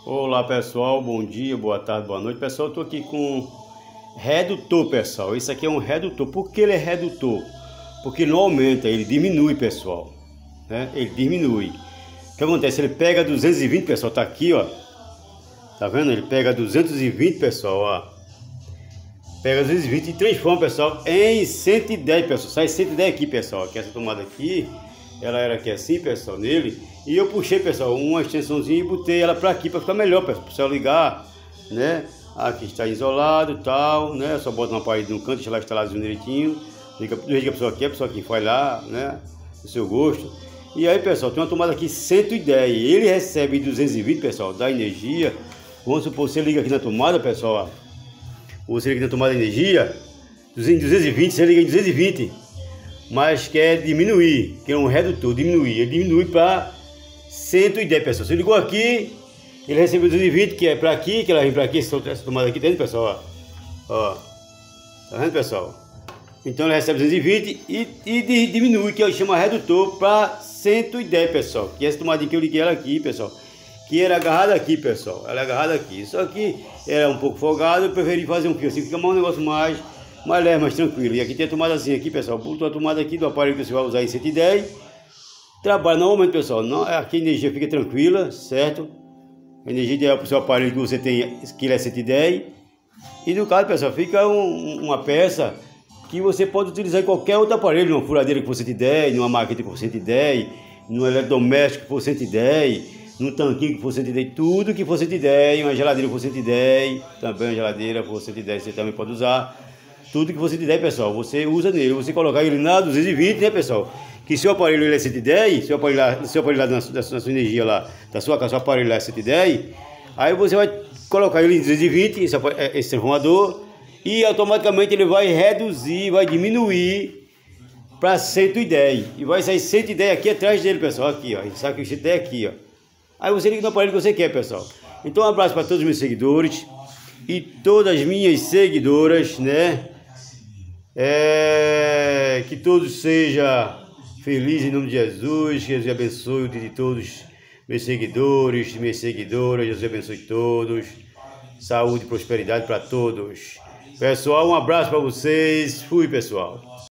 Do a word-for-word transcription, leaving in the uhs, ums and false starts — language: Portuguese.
Olá pessoal, bom dia, boa tarde, boa noite. Pessoal, eu tô aqui com redutor, pessoal. Isso aqui é um redutor. Por que ele é redutor? Porque não aumenta, ele diminui, pessoal, né? Ele diminui. O que acontece? Ele pega duzentos e vinte, pessoal, tá aqui, ó. Tá vendo? Ele pega duzentos e vinte, pessoal, ó. Pega duzentos e vinte e transforma, pessoal, em cento e dez, pessoal. Sai cento e dez aqui, pessoal. Aqui essa tomada aqui, ela era aqui assim, pessoal, nele. E eu puxei, pessoal, uma extensãozinha e botei ela para aqui para ficar melhor, pessoal. Para você ligar, né? Aqui está isolado e tal, né? Só bota uma parede no canto, deixa lá instalado direitinho. Liga, liga a pessoa aqui, a pessoa aqui vai lá, né? Do seu gosto. E aí, pessoal, tem uma tomada aqui cento e dez. Ele recebe duzentos e vinte, pessoal, da energia. Vamos supor, você liga aqui na tomada, pessoal, ó. Você liga na tomada de energia, duzentos e vinte, você liga em duzentos e vinte, mas quer diminuir, que é um redutor, diminuir, ele diminui para cento e dez, pessoal. Você ligou aqui, ele recebeu duzentos e vinte, que é para aqui, que ela vem para aqui, essa tomada aqui, tá vendo, pessoal? Ó, ó, tá vendo, pessoal? Então ele recebe duzentos e vinte e, e diminui, que chama redutor, para cento e dez, pessoal. Que é essa tomadinha que eu liguei ela aqui, pessoal, que era agarrada aqui, pessoal. Ela é agarrada aqui. Só que era um pouco folgado, eu preferi fazer um fio assim, fica mais um negócio mais, mais leve, mais tranquilo. E aqui tem a tomada assim aqui, pessoal. Botou a tomada aqui do aparelho que você vai usar em cento e dez. Trabalha normalmente, pessoal. Não, aqui a energia fica tranquila, certo? A energia ideal para o seu aparelho que você tem, que ele é cento e dez. E no caso, pessoal, fica um, uma peça que você pode utilizar em qualquer outro aparelho, numa furadeira que for cento e dez, numa máquina que for cento e dez, num eletrodoméstico que for cento e dez. Num tanquinho que for cento e dez, tudo que for cento e dez, uma geladeira que for cento e dez, também uma geladeira que for cento e dez, você também pode usar. Tudo que for cento e dez, pessoal, você usa nele. Você colocar ele na duzentos e vinte, né, pessoal? Que seu aparelho ele é cento e dez, seu aparelho lá, seu aparelho lá na, na, sua energia lá, da sua casa, seu aparelho lá é cento e dez, aí você vai colocar ele em duzentos e vinte, esse, esse transformador, e automaticamente ele vai reduzir, vai diminuir para cento e dez. E vai sair cento e dez aqui atrás dele, pessoal, aqui, ó. Ele sabe que cento e dez aqui, ó. Aí você liga no aparelho que você quer, pessoal. Então um abraço para todos os meus seguidores e todas as minhas seguidoras, né? É... Que todos sejam felizes em nome de Jesus. Que Jesus abençoe o dia de todos meus seguidores, minhas seguidoras. Jesus abençoe todos. Saúde e prosperidade para todos. Pessoal, um abraço para vocês. Fui, pessoal.